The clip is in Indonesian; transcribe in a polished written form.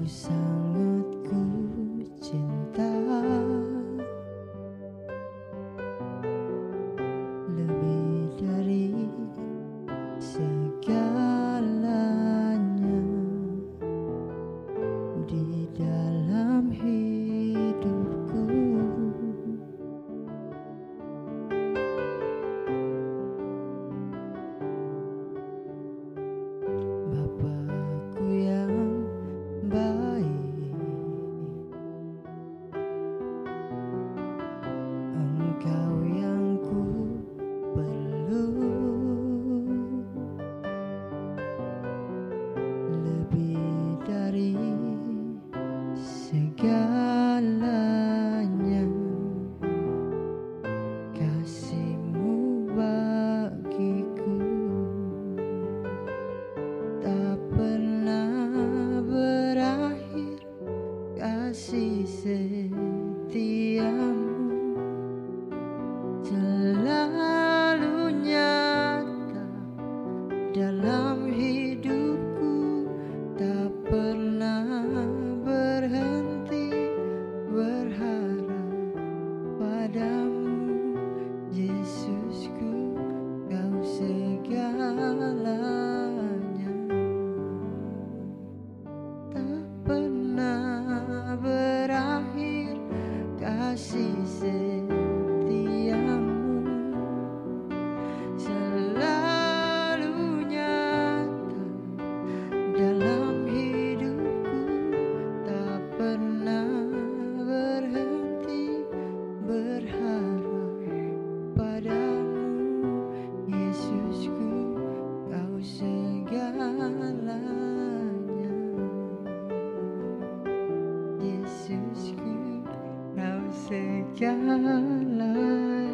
sangat ku cinta, lebih dari segalanya di dalam hidupku. Bapakku yang baik, Engkau yang ku perlu, lebih dari segalanya. Kasih-Mu bagiku tak pernah berakhir, kasih setiamu selalu nyata dalam hidupku, tak pernah berhenti berharap padamu. Yesusku, Kau segalanya, tak pernah berakhir, kasih setiamu selalu nyata dalam hidupku, tak pernah berhenti berharap padamu. Yesusku, Kau segalanya. Yesusku, Kau segalanya.